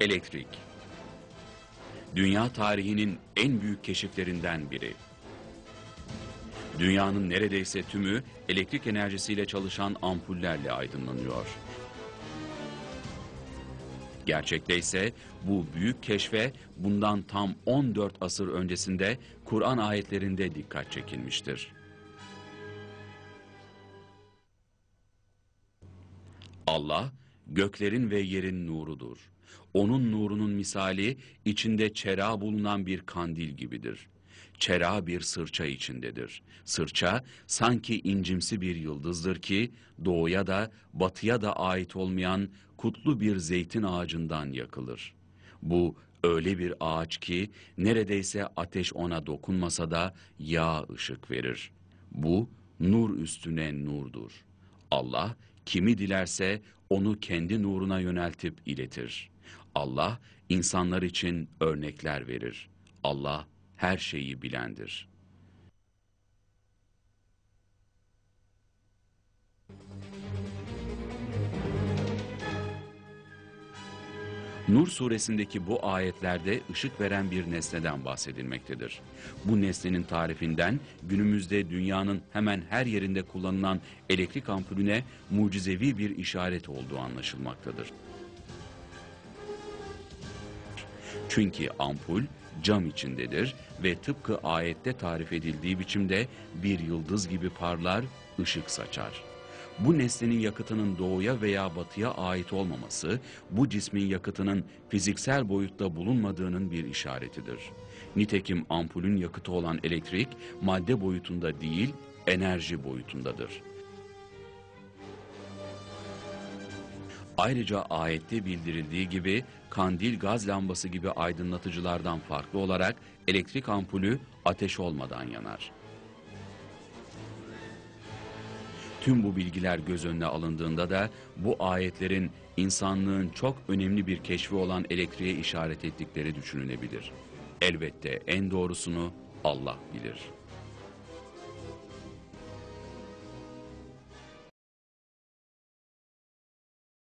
Elektrik, dünya tarihinin en büyük keşiflerinden biri. Dünyanın neredeyse tümü elektrik enerjisiyle çalışan ampullerle aydınlanıyor. Gerçekte ise bu büyük keşfe bundan tam 14 asır öncesinde Kur'an ayetlerinde dikkat çekilmiştir. Allah, göklerin ve yerin nurudur. Onun nurunun misali içinde çera bulunan bir kandil gibidir. Çera bir sırça içindedir. Sırça sanki incimsi bir yıldızdır ki doğuya da batıya da ait olmayan kutlu bir zeytin ağacından yakılır. Bu öyle bir ağaç ki neredeyse ateş ona dokunmasa da yağ ışık verir. Bu nur üstüne nurdur. Allah kimi dilerse onu kendi nuruna yöneltip iletir. Allah insanlar için örnekler verir. Allah her şeyi bilendir. Nur suresindeki bu ayetlerde ışık veren bir nesneden bahsedilmektedir. Bu nesnenin tarifinden günümüzde dünyanın hemen her yerinde kullanılan elektrik ampulüne mucizevi bir işaret olduğu anlaşılmaktadır. Çünkü ampul cam içindedir ve tıpkı ayette tarif edildiği biçimde bir yıldız gibi parlar, ışık saçar. Bu nesnenin yakıtının doğuya veya batıya ait olmaması, bu cismin yakıtının fiziksel boyutta bulunmadığının bir işaretidir. Nitekim ampulün yakıtı olan elektrik, madde boyutunda değil, enerji boyutundadır. Ayrıca ayette bildirildiği gibi kandil gaz lambası gibi aydınlatıcılardan farklı olarak elektrik ampulü ateş olmadan yanar. Tüm bu bilgiler göz önüne alındığında da bu ayetlerin insanlığın çok önemli bir keşfi olan elektriğe işaret ettikleri düşünülebilir. Elbette en doğrusunu Allah bilir.